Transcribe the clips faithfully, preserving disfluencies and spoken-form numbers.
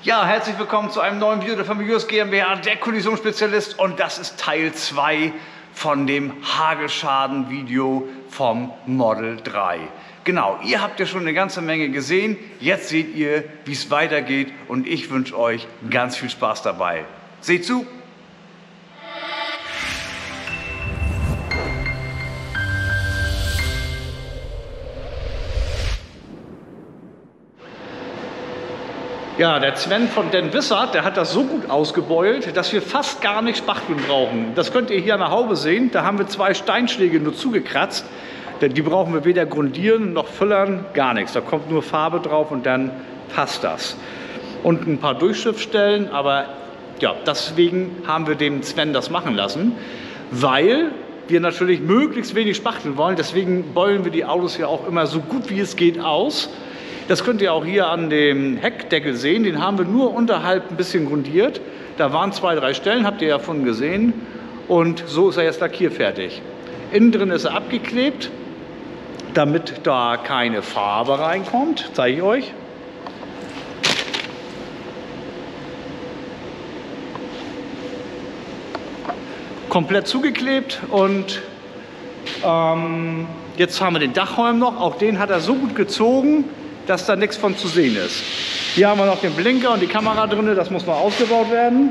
Ja, herzlich willkommen zu einem neuen Video der Familjus GmbH, der Kollisionsspezialist, und das ist Teil zwei von dem Hagelschaden-Video vom Model drei. Genau, ihr habt ja schon eine ganze Menge gesehen, jetzt seht ihr, wie es weitergeht, und ich wünsche euch ganz viel Spaß dabei. Seht zu! Ja, der Sven von Den Wissert, der hat das so gut ausgebeult, dass wir fast gar nicht Spachteln brauchen. Das könnt ihr hier an der Haube sehen. Da haben wir zwei Steinschläge nur zugekratzt. Die brauchen wir weder grundieren noch füllern, gar nichts. Da kommt nur Farbe drauf und dann passt das. Und ein paar Durchschriftstellen, aber ja, deswegen haben wir dem Sven das machen lassen, weil wir natürlich möglichst wenig Spachteln wollen. Deswegen beulen wir die Autos ja auch immer so gut wie es geht aus. Das könnt ihr auch hier an dem Heckdeckel sehen, den haben wir nur unterhalb ein bisschen grundiert. Da waren zwei, drei Stellen, habt ihr ja von gesehen. Und so ist er jetzt lackierfertig. Innen drin ist er abgeklebt, damit da keine Farbe reinkommt. Zeige ich euch. Komplett zugeklebt, und ähm, jetzt haben wir den Dachholm noch. Auch den hat er so gut gezogen, dass da nichts von zu sehen ist. Hier haben wir noch den Blinker und die Kamera drin, das muss noch ausgebaut werden.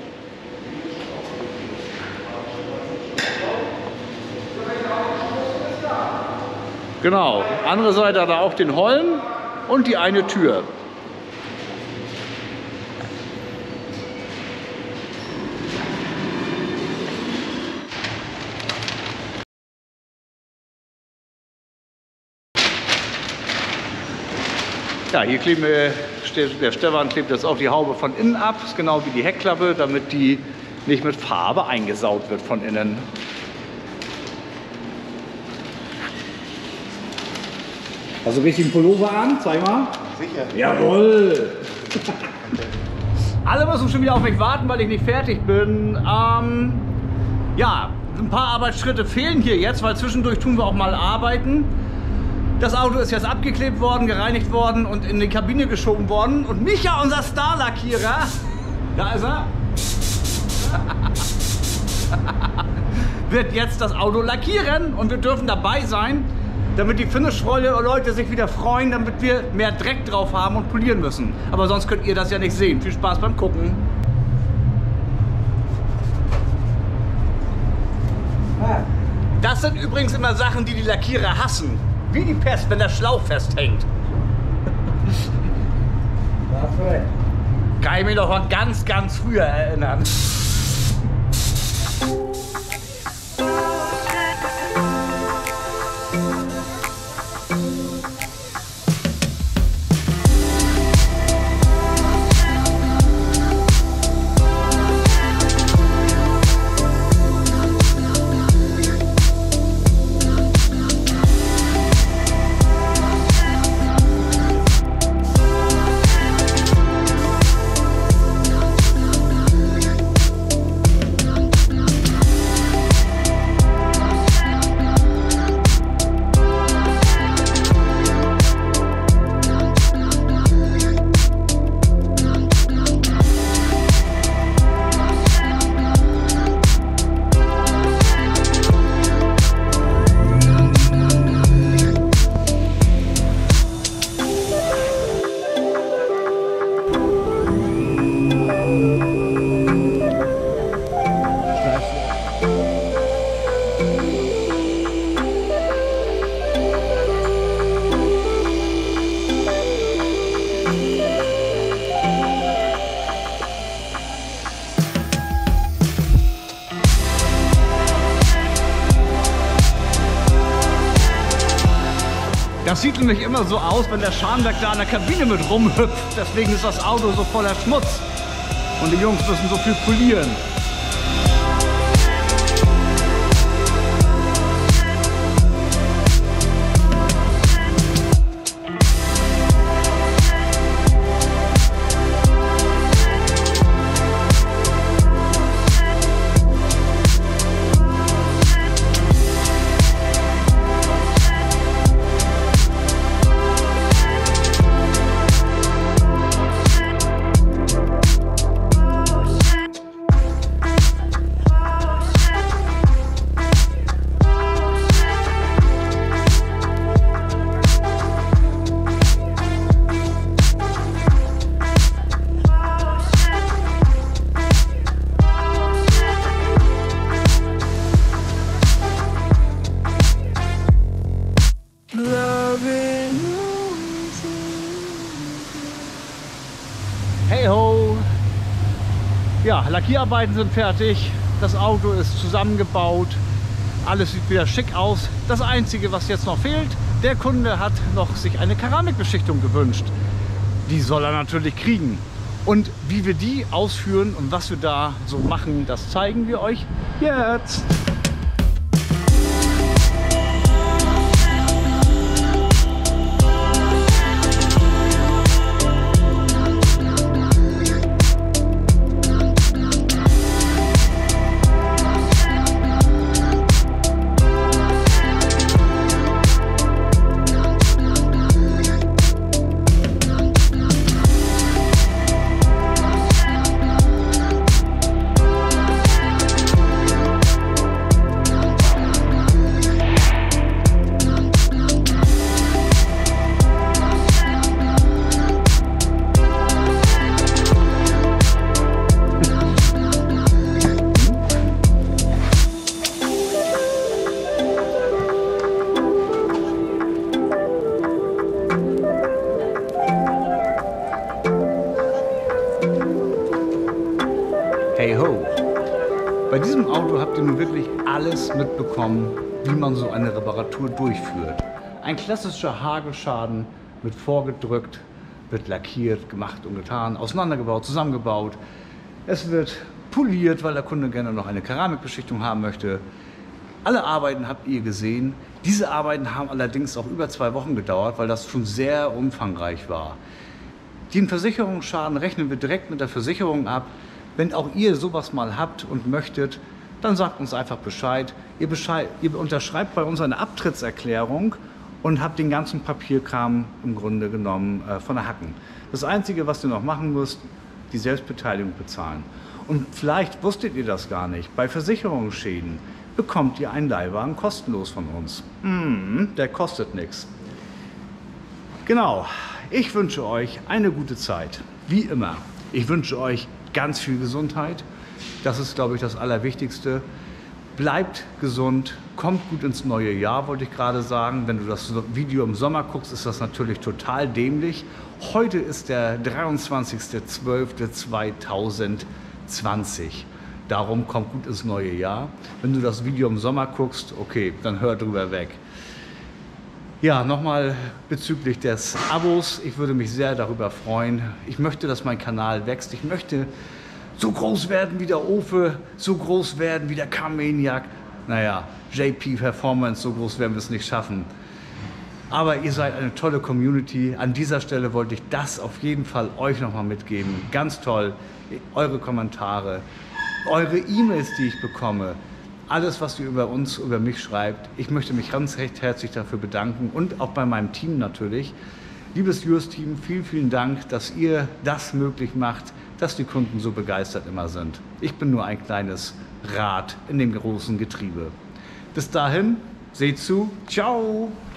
Genau, andere Seite hat er auch den Holm und die eine Tür. Ja, hier kleben wir, der Stefan klebt jetzt auch die Haube von innen ab, ist genau wie die Heckklappe, damit die nicht mit Farbe eingesaut wird von innen. Also richtig einen Pullover an, zeig mal. Sicher. Jawohl! Alle müssen schon wieder auf mich warten, weil ich nicht fertig bin. Ähm, ja, ein paar Arbeitsschritte fehlen hier jetzt, weil zwischendurch tun wir auch mal arbeiten. Das Auto ist jetzt abgeklebt worden, gereinigt worden und in die Kabine geschoben worden. Und Micha, unser Star-Lackierer, da ist er, wird jetzt das Auto lackieren, und wir dürfen dabei sein, damit die Finish-Leute sich wieder freuen, damit wir mehr Dreck drauf haben und polieren müssen. Aber sonst könnt ihr das ja nicht sehen. Viel Spaß beim Gucken. Das sind übrigens immer Sachen, die die Lackierer hassen. Wie die Pest, wenn der Schlauch festhängt. Kann ich mich noch von ganz, ganz früher erinnern. Das sieht nämlich immer so aus, wenn der Scharnwerk da in der Kabine mit rumhüpft. Deswegen ist das Auto so voller Schmutz. Und die Jungs müssen so viel polieren. Hey ho! Ja, Lackierarbeiten sind fertig. Das Auto ist zusammengebaut. Alles sieht wieder schick aus. Das Einzige, was jetzt noch fehlt, der Kunde hat noch sich eine Keramikbeschichtung gewünscht. Die soll er natürlich kriegen. Und wie wir die ausführen und was wir da so machen, das zeigen wir euch jetzt. Hey ho! Bei diesem Auto habt ihr nun wirklich alles mitbekommen, wie man so eine Reparatur durchführt. Ein klassischer Hagelschaden wird vorgedrückt, wird lackiert, gemacht und getan, auseinandergebaut, zusammengebaut. Es wird poliert, weil der Kunde gerne noch eine Keramikbeschichtung haben möchte. Alle Arbeiten habt ihr gesehen. Diese Arbeiten haben allerdings auch über zwei Wochen gedauert, weil das schon sehr umfangreich war. Den Versicherungsschaden rechnen wir direkt mit der Versicherung ab. Wenn auch ihr sowas mal habt und möchtet, dann sagt uns einfach Bescheid. Ihr, Bescheid, ihr unterschreibt bei uns eine Abtrittserklärung und habt den ganzen Papierkram im Grunde genommen äh, von der Hacken. Das Einzige, was ihr noch machen müsst, die Selbstbeteiligung bezahlen. Und vielleicht wusstet ihr das gar nicht. Bei Versicherungsschäden bekommt ihr einen Leihwagen kostenlos von uns. Mm, der kostet nichts. Genau, ich wünsche euch eine gute Zeit. Wie immer. Ich wünsche euch ganz viel Gesundheit. Das ist, glaube ich, das Allerwichtigste. Bleibt gesund, kommt gut ins neue Jahr, wollte ich gerade sagen. Wenn du das Video im Sommer guckst, ist das natürlich total dämlich. Heute ist der dreiundzwanzigster zwölfter zweitausendzwanzig. Darum kommt gut ins neue Jahr. Wenn du das Video im Sommer guckst, okay, dann hör drüber weg. Ja, nochmal bezüglich des Abos. Ich würde mich sehr darüber freuen. Ich möchte, dass mein Kanal wächst. Ich möchte so groß werden wie der Ofe, so groß werden wie der Carmaniac. Naja, J P Performance, so groß werden wir es nicht schaffen. Aber ihr seid eine tolle Community. An dieser Stelle wollte ich das auf jeden Fall euch nochmal mitgeben. Ganz toll. Eure Kommentare, eure E-Mails, die ich bekomme. Alles, was ihr über uns, über mich schreibt. Ich möchte mich ganz recht herzlich dafür bedanken und auch bei meinem Team natürlich. Liebes Yours-Team, vielen, vielen Dank, dass ihr das möglich macht, dass die Kunden so begeistert immer sind. Ich bin nur ein kleines Rad in dem großen Getriebe. Bis dahin, seht zu, ciao!